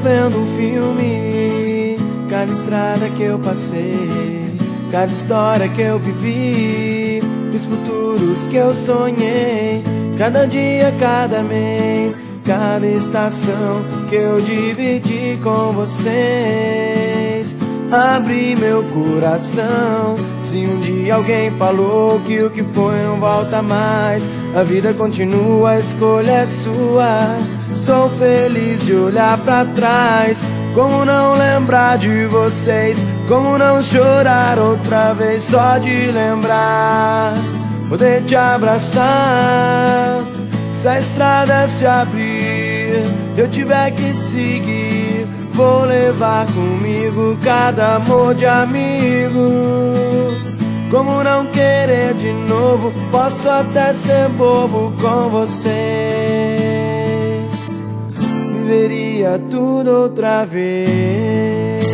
vendo um filme. Cada estrada que eu passei, cada história que eu vivi, os futuros que eu sonhei, cada dia, cada mês, cada estação que eu dividi com vocês. Abri meu coração. Se um dia alguém falou que o que foi não volta mais, a vida continua, a escolha é sua. Sou feliz de olhar pra trás. Como não lembrar de vocês? Como não chorar outra vez só de lembrar? Poder te abraçar. Se a estrada se abrir, eu tiver que seguir, vou levar comigo cada amor de amigo. Como não querer de novo? Posso até ser bobo com vocês. Viveria tudo outra vez.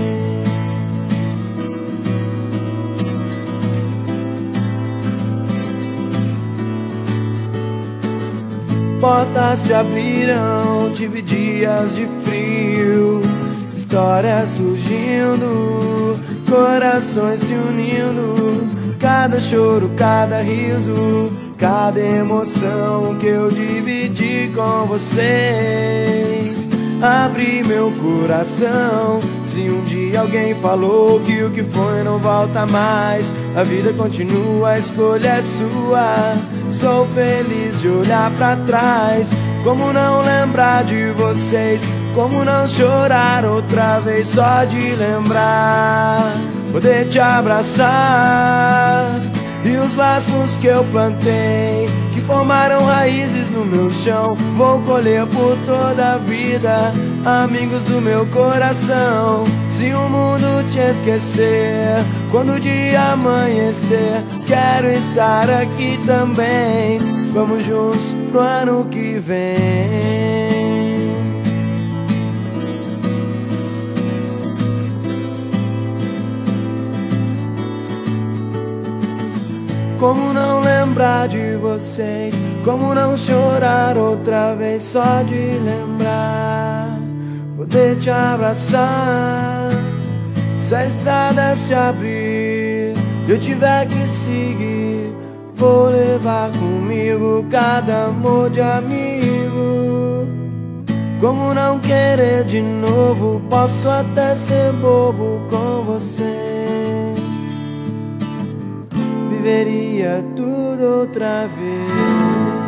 Portas se abrirão, tive dias de frio, histórias surgindo, corações se unindo, cada choro, cada riso, cada emoção que eu dividi com vocês. Abri meu coração. Se um dia alguém falou que o que foi não volta mais, a vida continua, a escolha é sua. Sou feliz de olhar pra trás. Como não lembrar de vocês? Como não chorar outra vez só de lembrar? Poder te abraçar. E os laços que eu plantei, que formaram raízes no meu chão, vou colher por toda a vida, amigos do meu coração. Se o mundo te esquecer, quando o dia amanhecer, quero estar aqui também. Vamos juntos pro ano que vem. Como não lembrar de vocês? Como não chorar outra vez só de lembrar? Poder te abraçar. Se a estrada se abrir, eu tiver que seguir, vou levar comigo cada amor de amigo. Como não querer de novo? Posso até ser bobo com você. Viveria tudo outra vez.